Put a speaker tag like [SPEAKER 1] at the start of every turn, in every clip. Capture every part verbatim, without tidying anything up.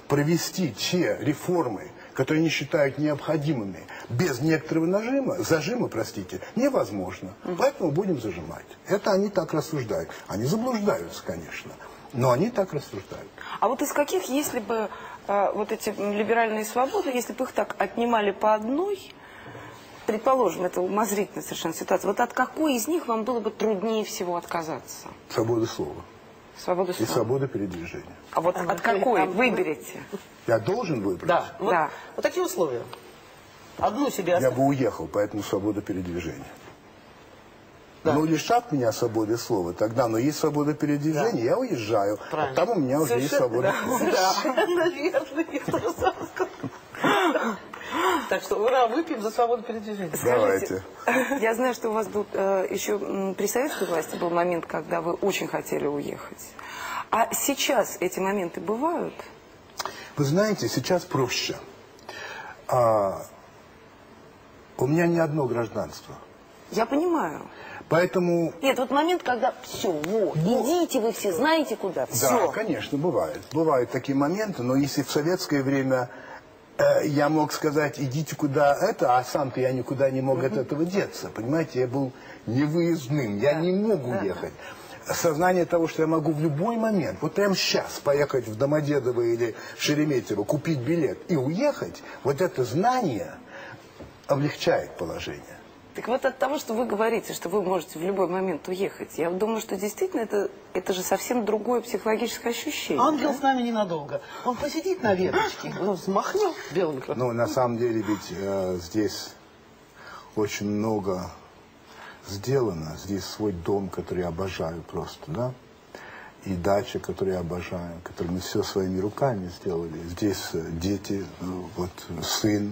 [SPEAKER 1] провести те реформы, которые они считают необходимыми, без некоторого нажима, зажима, простите, невозможно. Угу. Поэтому будем зажимать. Это они так рассуждают. Они заблуждаются, конечно, но они так рассуждают.
[SPEAKER 2] А вот из каких, если бы э, вот эти либеральные свободы, если бы их так отнимали по одной, предположим, это умозрительная совершенно ситуация, вот от какой из них вам было бы труднее всего отказаться?
[SPEAKER 1] Свобода слова.
[SPEAKER 2] Свобода слова.
[SPEAKER 1] И свобода передвижения.
[SPEAKER 2] А вот а от какой? Выберите.
[SPEAKER 1] Я должен выбрать?
[SPEAKER 3] Да. Вот,
[SPEAKER 2] да.
[SPEAKER 3] Вот такие условия. Одну себе оставь.
[SPEAKER 1] Я бы уехал, поэтому свобода передвижения.
[SPEAKER 3] Да.
[SPEAKER 1] Ну, лишат меня свободы слова, тогда, но есть свобода передвижения, да. Я уезжаю. А там у меня уже есть свобода слова.
[SPEAKER 3] Совершенно верно. Так что, ура, выпьем за свободу передвижения.
[SPEAKER 1] Давайте.
[SPEAKER 2] Я знаю, что у вас был э, еще при советской власти был момент, когда вы очень хотели уехать. А сейчас эти моменты бывают?
[SPEAKER 1] Вы знаете, сейчас проще. А, у меня не одно гражданство.
[SPEAKER 2] Я понимаю.
[SPEAKER 1] Поэтому...
[SPEAKER 2] Нет, вот момент, когда все, вот, ну, идите вы все, знаете куда, все.
[SPEAKER 1] Да, конечно, бывает. Бывают такие моменты, но если в советское время э, я мог сказать, идите куда это, а сам-то я никуда не мог mm-hmm. от этого деться. Понимаете, я был невыездным, я да. не мог уехать. Да. Сознание того, что я могу в любой момент, вот прямо сейчас поехать в Домодедово или в Шереметьево, купить билет и уехать, вот это знание облегчает положение.
[SPEAKER 2] Так вот от того, что вы говорите, что вы можете в любой момент уехать, я думаю, что действительно это, это же совсем другое психологическое ощущение.
[SPEAKER 3] Ангел
[SPEAKER 2] да?
[SPEAKER 3] с нами ненадолго. Он посидит на веточке, он взмахнет белым красным.
[SPEAKER 1] Ну, на самом деле, ведь э, здесь очень много сделано. Здесь свой дом, который я обожаю просто, да? И дача, которую я обожаю, которую мы все своими руками сделали. Здесь дети, вот сын.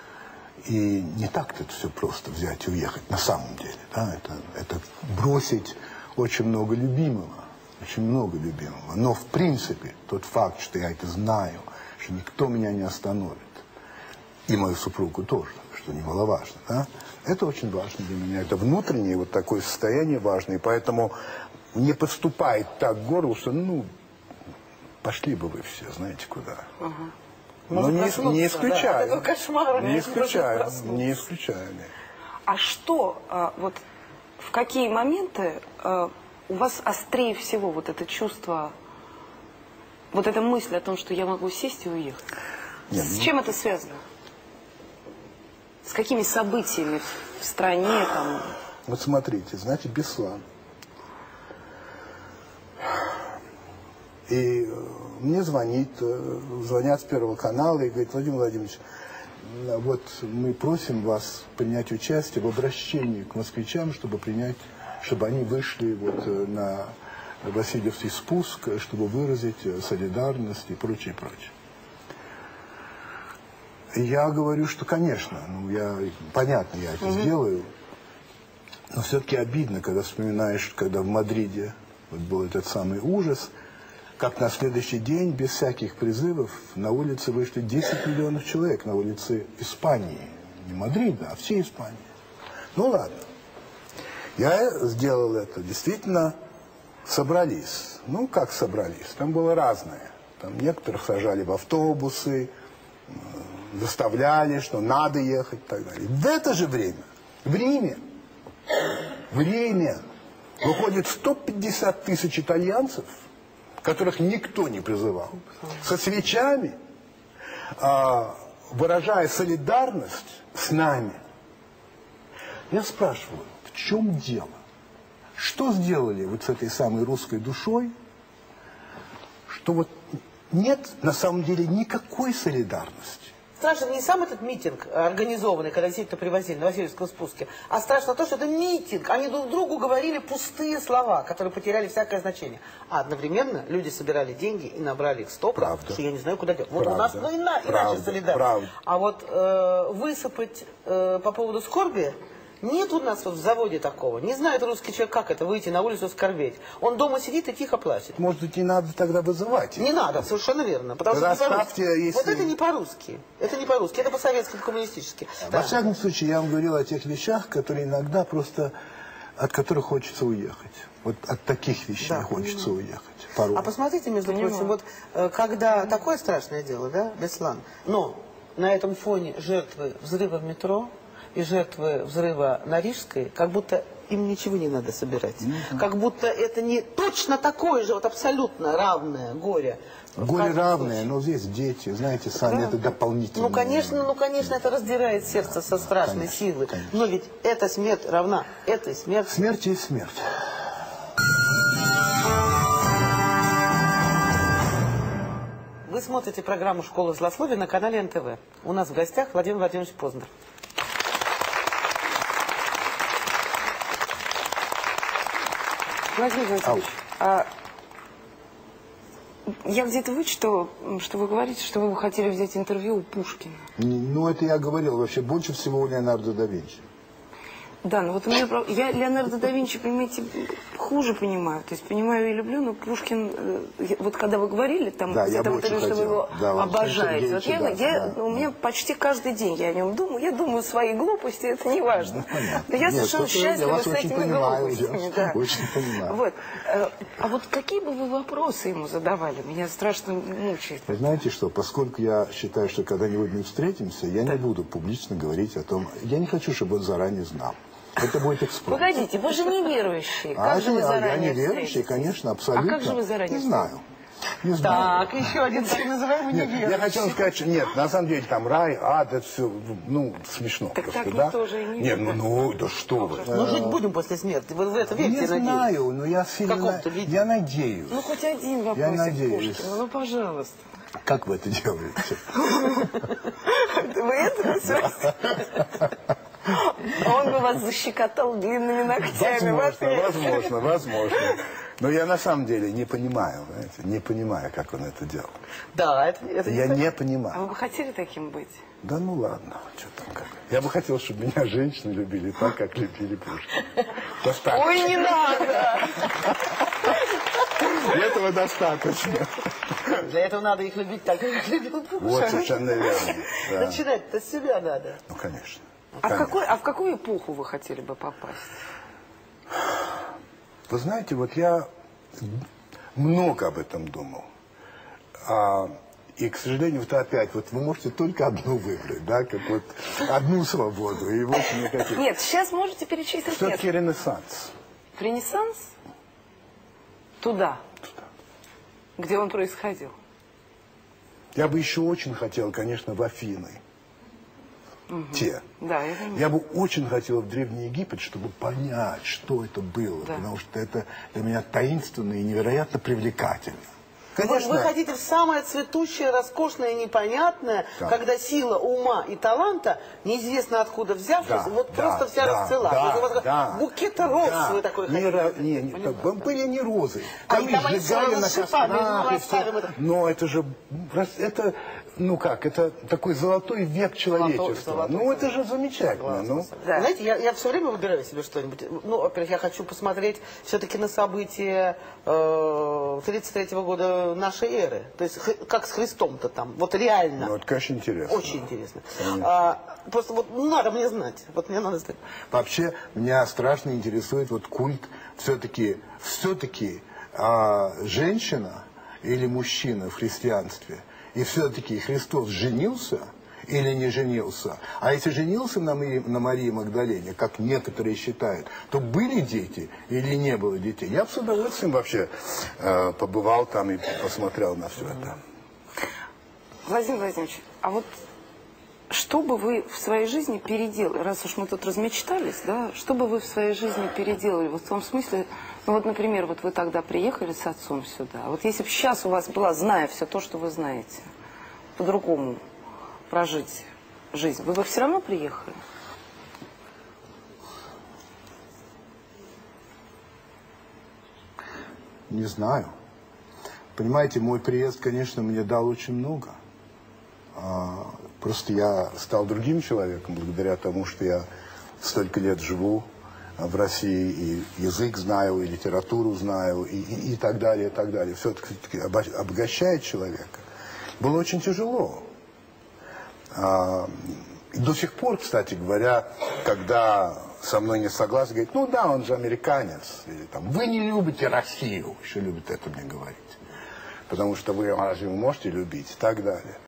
[SPEAKER 1] И не так-то это все просто взять и уехать, на самом деле. Да? Это, это бросить очень много любимого, очень много любимого. Но в принципе тот факт, что я это знаю, что никто меня не остановит, и мою супругу тоже, что немаловажно, да? Это очень важно для меня. Это внутреннее вот такое состояние важное, и поэтому не подступает так к горлу, что ну, пошли бы вы все, знаете куда. Ага. Но не, не исключаю,
[SPEAKER 3] да, кошмара,
[SPEAKER 1] не исключаю, не исключаю.
[SPEAKER 2] А что, а, вот в какие моменты а, у вас острее всего вот это чувство, вот эта мысль о том, что я могу сесть и уехать? Нет, С ну... чем это связано? С какими событиями в стране там?
[SPEAKER 1] Вот смотрите, знаете, Беслан. И мне звонит, звонят с Первого канала и говорят: Владимир Владимирович, вот мы просим вас принять участие в обращении к москвичам, чтобы принять, чтобы они вышли вот на Васильевский спуск, чтобы выразить солидарность и прочее, прочее. Я говорю, что, конечно, ну, я, понятно, я это mm-hmm. сделаю, но все-таки обидно, когда вспоминаешь, когда в Мадриде вот был этот самый ужас, как на следующий день, без всяких призывов, на улице вышли десять миллионов человек, на улице Испании. Не Мадрида, а всей Испании. Ну ладно. Я сделал это. Действительно, собрались. Ну, как собрались? Там было разное. Там некоторых сажали в автобусы, заставляли, что надо ехать и так далее. В это же время, в Риме, время, выходит сто пятьдесят тысяч итальянцев, которых никто не призывал, со свечами, а, выражая солидарность с нами. Я спрашиваю, в чем дело? Что сделали вот с этой самой русской душой, что вот нет на самом деле никакой солидарности?
[SPEAKER 3] Страшно не сам этот митинг организованный, когда действительно привозили на Васильевском спуске, а страшно то, что это митинг. Они друг другу говорили пустые слова, которые потеряли всякое значение. А одновременно люди собирали деньги и набрали их стопы, что я не знаю, куда делать. Вот у нас, ну, ина, иначе солидарность. А вот э, высыпать э, по поводу скорби, нет у нас вот в заводе такого. Не знает русский человек, как это, выйти на улицу скорбеть. Он дома сидит и тихо плачет.
[SPEAKER 1] Может быть, не надо тогда вызывать?
[SPEAKER 3] Не надо, совершенно верно. Потому что
[SPEAKER 1] ставьте, если...
[SPEAKER 3] Вот это не по-русски. Это не по-русски, это по-советски, по-коммунистически.
[SPEAKER 1] Во
[SPEAKER 3] да.
[SPEAKER 1] всяком случае, я вам говорил о тех вещах, которые иногда просто от которых хочется уехать. Вот от таких вещей
[SPEAKER 3] Да,
[SPEAKER 1] хочется
[SPEAKER 3] понимаю.
[SPEAKER 1] уехать. Порой.
[SPEAKER 3] А посмотрите, между
[SPEAKER 2] Понимаю.
[SPEAKER 3] прочим, вот э, когда такое страшное дело, да, Беслан, но на этом фоне жертвы взрыва в метро и жертвы взрыва на Рижской, как будто им ничего не надо собирать. Mm-hmm. Как будто это не точно такое же, вот абсолютно равное горе.
[SPEAKER 1] Горе равное, но здесь дети, знаете, сами
[SPEAKER 3] Да.
[SPEAKER 1] это дополнительно.
[SPEAKER 3] Ну, конечно, ну, конечно, это раздирает сердце со страшной
[SPEAKER 1] Конечно,
[SPEAKER 3] силой.
[SPEAKER 1] конечно.
[SPEAKER 3] Но ведь эта смерть равна этой смерти.
[SPEAKER 1] Смерть есть смерть.
[SPEAKER 3] Вы смотрите программу «Школа злословия» на канале эн тэ вэ. У нас в гостях Владимир Владимирович Познер.
[SPEAKER 2] Владимир Владимирович, а я где-то вычитала, что вы говорите, что вы хотели взять интервью у Пушкина.
[SPEAKER 1] Ну, это я говорил, вообще больше всего у Леонардо да Винчи.
[SPEAKER 2] Да, но вот у меня, прав- я Леонардо да Винчи, понимаете, хуже понимаю. То есть понимаю и люблю, но Пушкин, э, я- вот когда вы говорили, там,
[SPEAKER 1] Да, я
[SPEAKER 2] где-то
[SPEAKER 1] бы
[SPEAKER 2] вот это,
[SPEAKER 1] очень
[SPEAKER 2] что вы
[SPEAKER 1] хотел.
[SPEAKER 2] его
[SPEAKER 1] Да, Владимир
[SPEAKER 2] обожаете. Вот я,
[SPEAKER 1] Сергеевич,
[SPEAKER 2] я-
[SPEAKER 1] да, да,
[SPEAKER 2] у меня
[SPEAKER 1] да.
[SPEAKER 2] почти каждый день я о нем думаю. Я думаю свои глупости, это не важно.
[SPEAKER 1] понятно.
[SPEAKER 2] Но я
[SPEAKER 1] Нет,
[SPEAKER 2] совершенно
[SPEAKER 1] просто я
[SPEAKER 2] счастлива
[SPEAKER 1] вас
[SPEAKER 2] с
[SPEAKER 1] очень
[SPEAKER 2] этими
[SPEAKER 1] понимаю, я
[SPEAKER 2] глупостями. Да.
[SPEAKER 1] очень понимаю.
[SPEAKER 2] Вот. Э, А вот какие бы вы вопросы ему задавали? Меня страшно мучает.
[SPEAKER 1] Вы знаете что, поскольку я считаю, что когда-нибудь мы встретимся, я не буду публично говорить о том, я не хочу, чтобы он заранее знал. Это будет экспромт.
[SPEAKER 2] Погодите, вы же не верующие.
[SPEAKER 1] А,
[SPEAKER 2] Как же вы
[SPEAKER 1] я, я
[SPEAKER 2] заранее
[SPEAKER 1] не верующий,
[SPEAKER 2] встретитесь?
[SPEAKER 1] конечно, абсолютно.
[SPEAKER 2] А как же вы заранее
[SPEAKER 1] Не знаю. Не знаю.
[SPEAKER 3] Так, еще один так называемый
[SPEAKER 1] Нет,
[SPEAKER 3] неверующий.
[SPEAKER 1] я хотел сказать, что нет, на самом деле там рай, ад, это все, ну, смешно
[SPEAKER 2] Так
[SPEAKER 1] просто,
[SPEAKER 2] так
[SPEAKER 1] да?
[SPEAKER 2] никто же и не
[SPEAKER 1] Нет, ну,
[SPEAKER 2] видит.
[SPEAKER 1] ну, да что вы.
[SPEAKER 3] Ну, жить будем после смерти. Вы в это верите,
[SPEAKER 1] Не
[SPEAKER 3] я надеюсь?
[SPEAKER 1] знаю, но я сильно,
[SPEAKER 3] каком-то виде.
[SPEAKER 1] я надеюсь.
[SPEAKER 2] Ну, хоть один вопрос.
[SPEAKER 1] Я надеюсь.
[SPEAKER 2] Пушкина, ну, пожалуйста.
[SPEAKER 1] Как вы это делаете?
[SPEAKER 2] Вы это все? Он бы вас защекотал длинными ногтями.
[SPEAKER 1] Возможно, возможно, возможно. Но я на самом деле не понимаю, знаете, не понимаю, как он это делал.
[SPEAKER 3] Да, это, это
[SPEAKER 1] Я
[SPEAKER 3] не
[SPEAKER 1] не
[SPEAKER 2] А
[SPEAKER 1] понимаю.
[SPEAKER 2] вы бы хотели таким быть?
[SPEAKER 1] Да ну ладно, что там как. Я бы хотел, чтобы меня женщины любили так, как любили Пушкина. Достаточно.
[SPEAKER 2] Ой, не надо!
[SPEAKER 1] Этого достаточно.
[SPEAKER 3] Для этого надо их любить так, как их любил Пушкин.
[SPEAKER 1] Вот совершенно верно. Да.
[SPEAKER 3] Начинать-то с себя надо.
[SPEAKER 1] Ну, конечно.
[SPEAKER 2] А в,
[SPEAKER 1] Конечно.
[SPEAKER 2] какой, а в какую эпоху вы хотели бы попасть?
[SPEAKER 1] Вы знаете, вот я много об этом думал. А, и, к сожалению, вот опять, вот вы можете только одну выбрать, да, как вот одну свободу, и больше никаких.
[SPEAKER 2] Нет, сейчас можете перечислить
[SPEAKER 1] Все-таки
[SPEAKER 2] несколько.
[SPEAKER 1] Ренессанс.
[SPEAKER 2] Ренессанс? Туда,
[SPEAKER 1] Туда.
[SPEAKER 2] где он происходил.
[SPEAKER 1] Я бы еще очень хотел, конечно, в Афины. Те.
[SPEAKER 2] Да, я понимаю.
[SPEAKER 1] Я бы очень хотел в Древний Египет, чтобы понять, что это было.
[SPEAKER 2] Да.
[SPEAKER 1] Потому что это для меня таинственно и невероятно привлекательно.
[SPEAKER 3] Вы,
[SPEAKER 1] Конечно,
[SPEAKER 3] вы хотите в самое цветущее, роскошное, непонятное,
[SPEAKER 1] Да.
[SPEAKER 3] когда сила ума и таланта, неизвестно откуда взявшись,
[SPEAKER 1] Да,
[SPEAKER 3] вот
[SPEAKER 1] да,
[SPEAKER 3] просто вся
[SPEAKER 1] да,
[SPEAKER 3] расцвела.
[SPEAKER 1] да,
[SPEAKER 3] Вот у вас
[SPEAKER 1] да.
[SPEAKER 3] букет роз
[SPEAKER 1] Да.
[SPEAKER 3] вы такой
[SPEAKER 1] не,
[SPEAKER 3] хотите.
[SPEAKER 1] ро- не, не,
[SPEAKER 3] Понимаю,
[SPEAKER 1] были не розы.
[SPEAKER 3] А
[SPEAKER 1] Там
[SPEAKER 3] и там
[SPEAKER 1] их
[SPEAKER 3] они
[SPEAKER 1] сжигали
[SPEAKER 3] сразу
[SPEAKER 1] на
[SPEAKER 3] с шипами,
[SPEAKER 1] кострах.
[SPEAKER 3] ну,
[SPEAKER 1] и
[SPEAKER 3] оставим
[SPEAKER 1] всё.
[SPEAKER 3] это.
[SPEAKER 1] Но это же, рас- это, ну как, это такой золотой век человечества.
[SPEAKER 3] золотой,
[SPEAKER 1] ну это же замечательно. Ну.
[SPEAKER 2] Да.
[SPEAKER 3] Знаете, я, я все время выбираю себе что-нибудь. Ну, во-первых, я хочу посмотреть все-таки на события э, тридцать третьего года нашей эры. То есть, х- как с Христом-то там. Вот реально.
[SPEAKER 1] Ну, это, конечно, интересно.
[SPEAKER 3] Очень интересно.
[SPEAKER 1] Конечно.
[SPEAKER 3] А, просто вот ну, надо мне знать. Вот мне надо знать.
[SPEAKER 1] Вообще, меня страшно интересует вот культ все-таки, все-таки а, женщина или мужчина в христианстве, и все-таки Христос женился или не женился. А если женился на Марии, на Марии Магдалене, как некоторые считают, то были дети или не было детей? Я бы с удовольствием вообще э, побывал там и посмотрел на все это.
[SPEAKER 2] Владимир Владимирович, а вот что бы вы в своей жизни переделали, раз уж мы тут размечтались, да, что бы вы в своей жизни переделали, вот в том смысле, ну вот, например, вот вы тогда приехали с отцом сюда, вот если бы сейчас у вас была, зная все то, что вы знаете, по-другому прожить жизнь, вы бы все равно приехали?
[SPEAKER 1] Не знаю. Понимаете, мой приезд, конечно, мне дал очень много. А, просто я стал другим человеком благодаря тому, что я столько лет живу в России, и язык знаю, и литературу знаю, и, и, и так далее, и так далее. Все-таки обогащает человека. Было очень тяжело. А, и до сих пор, кстати говоря, когда со мной не согласны, говорит, ну да, он же американец. Или там, вы не любите Россию. Еще любят это мне говорить. Потому что вы разве вы можете любить и так далее.